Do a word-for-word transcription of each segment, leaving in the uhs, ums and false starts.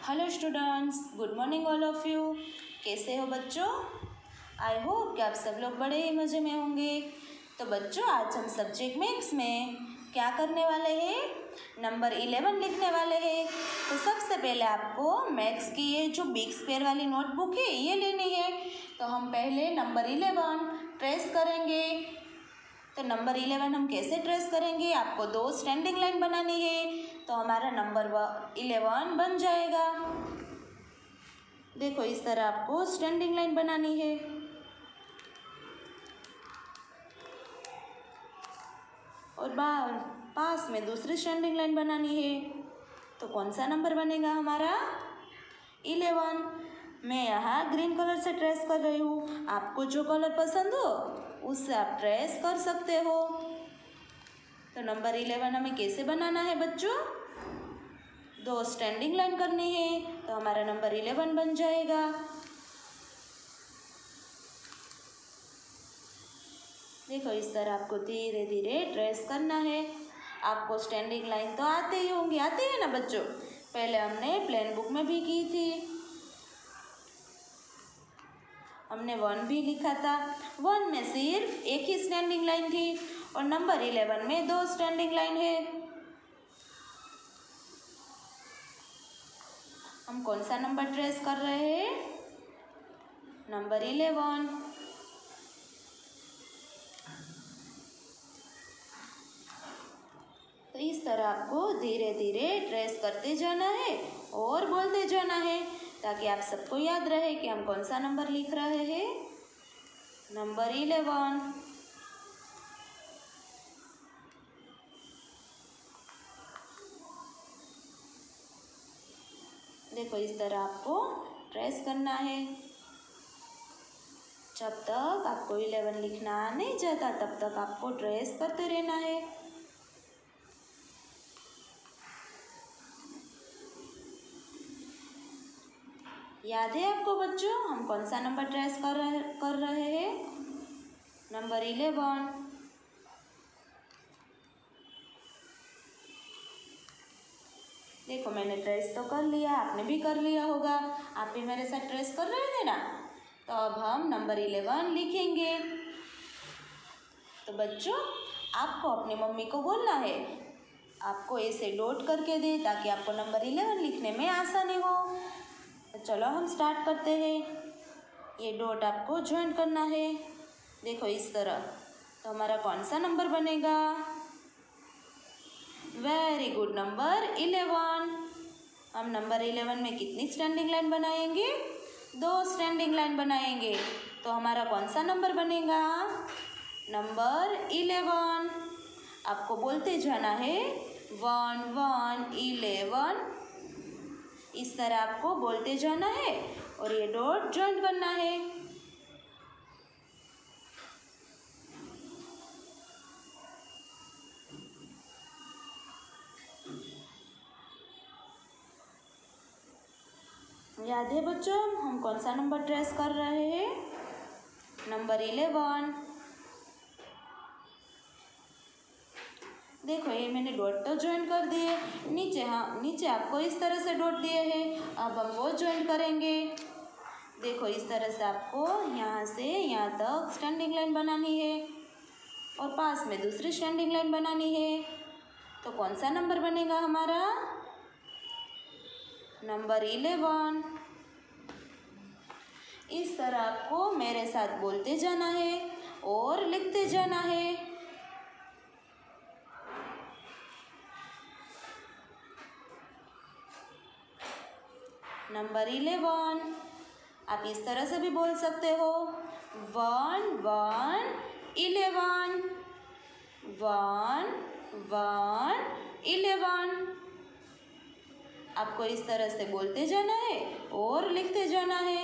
Hello students, good morning all of you. कैसे हो बच्चों? आई होप कि आप सब लोग बड़े ही मज़े में होंगे। तो बच्चों, आज हम सब्जेक्ट मैथ्स में क्या करने वाले हैं? नंबर इलेवन लिखने वाले हैं। तो सबसे पहले आपको मैथ्स की ये जो बिग स्क्वायर वाली नोटबुक है ये लेनी है। तो हम पहले नंबर इलेवन ट्रेस करेंगे। तो नंबर इलेवन हम कैसे ट्रेस करेंगे? आपको दो स्टैंडिंग लाइन बनानी है। तो हमारा नंबर इलेवन बन जाएगा। देखो, इस तरह आपको स्टैंडिंग लाइन बनानी है। और बाहर पास में दूसरी स्टैंडिंग लाइन बनानी है। तो कौन सा नंबर बनेगा हमारा? इलेवन। मैं यहाँ ग्रीन कलर से ट्रेस कर रही हूँ। आपको जो कलर पसंद हो उससे आप ट्रेस कर सकते हो। तो नंबर इलेवन हमें कैसे बनाना है बच्चों? दो स्टैंडिंग लाइन करनी है। तो हमारा नंबर इलेवन बन जाएगा। देखो, इस तरह आपको धीरे धीरे ट्रेस करना है। आपको स्टैंडिंग लाइन तो आते ही होंगी, आते हैं ना बच्चों? पहले हमने प्लेन बुक में भी की थी। हमने वन भी लिखा था। वन में सिर्फ एक ही स्टैंडिंग लाइन थी और नंबर इलेवन में दो स्टैंडिंग लाइन है। हम कौन सा नंबर ट्रेस कर रहे हैं? Number eleven. तो इस तरह आपको धीरे धीरे ट्रेस करते जाना है और बोलते जाना है, ताकि आप सबको याद रहे कि हम कौन सा नंबर लिख रहे हैं। Number eleven. देखो, इस तरह आपको ट्रेस करना है। जब तक आपको इलेवन लिखना नहीं जाता तब तक आपको ट्रेस करते रहना है। याद है आपको बच्चों, हम कौन सा नंबर ट्रेस कर रहे कर रहे हैं? Number eleven. देखो, मैंने ट्रेस तो कर लिया, आपने भी कर लिया होगा। आप भी मेरे साथ ट्रेस कर रहे थे ना? तो अब हम नंबर इलेवन लिखेंगे। तो बच्चों, आपको अपनी मम्मी को बोलना है आपको ऐसे डॉट करके दे, ताकि आपको नंबर इलेवन लिखने में आसानी हो। तो चलो हम स्टार्ट करते हैं। ये डॉट आपको ज्वाइन करना है। देखो, इस तरह। तो हमारा कौन सा नंबर बनेगा? Very good, number eleven. हम नंबर इलेवन में कितनी स्टैंडिंग लाइन बनाएंगे? दो स्टैंडिंग लाइन बनाएंगे। तो हमारा कौन सा नंबर बनेगा? Number eleven. आपको बोलते जाना है वन वन इलेवन। इस तरह आपको बोलते जाना है और ये डॉट ज्वाइन करना है। याद है बच्चों, हम कौन सा नंबर ट्रेस कर रहे हैं? Number eleven. देखो, ये मैंने डॉट तो ज्वाइन कर दिए। नीचे हाँ नीचे आपको इस तरह से डॉट दिए हैं। अब हम वो ज्वाइन करेंगे। देखो, इस तरह से आपको यहाँ से यहाँ तक स्टैंडिंग लाइन बनानी है और पास में दूसरी स्टैंडिंग लाइन बनानी है। तो कौन सा नंबर बनेगा हमारा? Number eleven. इस तरह आपको मेरे साथ बोलते जाना है और लिखते जाना है। Number eleven. आप इस तरह से भी बोल सकते हो, one one eleven, one one eleven. आपको इस तरह से बोलते जाना है और लिखते जाना है।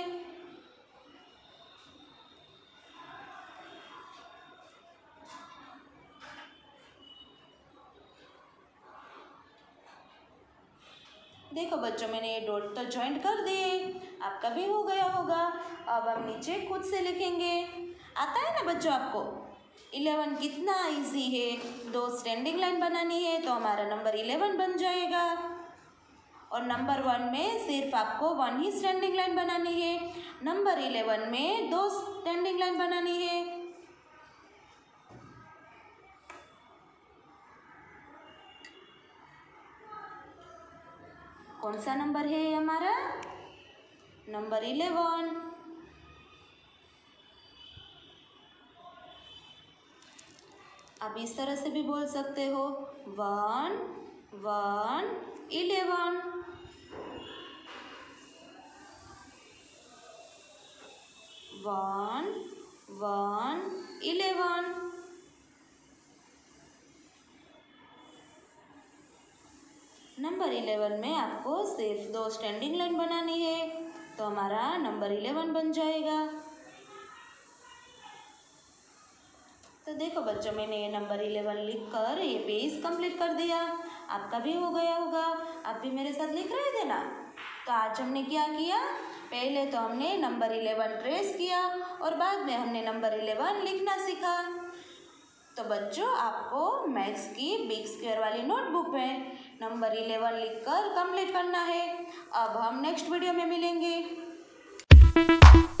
देखो बच्चों, मैंने ये डॉट तो ज्वाइंट कर दिए, आपका भी हो गया होगा। अब हम नीचे खुद से लिखेंगे। आता है ना बच्चों आपको? इलेवन कितना इजी है। दो स्टैंडिंग लाइन बनानी है तो हमारा नंबर इलेवन बन जाएगा। और नंबर वन में सिर्फ आपको वन ही स्टैंडिंग लाइन बनानी है, नंबर इलेवन में दो स्टैंडिंग लाइन बनानी है। कौन सा नंबर है हमारा? Number eleven. आप इस तरह से भी बोल सकते हो, one one eleven. One one eleven. Number eleven में आपको सिर्फ दो स्टैंडिंग लाइन बनानी है, तो हमारा नंबर इलेवन बन जाएगा। तो देखो बच्चों, मैंने ये नंबर इलेवन लिख कर ये पेज कंप्लीट कर दिया। आपका भी हो गया होगा, आप भी मेरे साथ लिख रहे थे ना। तो आज हमने क्या किया, पहले तो हमने नंबर इलेवन ट्रेस किया और बाद में हमने नंबर इलेवन लिखना सीखा। तो बच्चों, आपको मैथ्स की बिग स्क्वायर वाली नोटबुक में नंबर इलेवन लिखकर कंप्लीट करना है। अब हम नेक्स्ट वीडियो में मिलेंगे।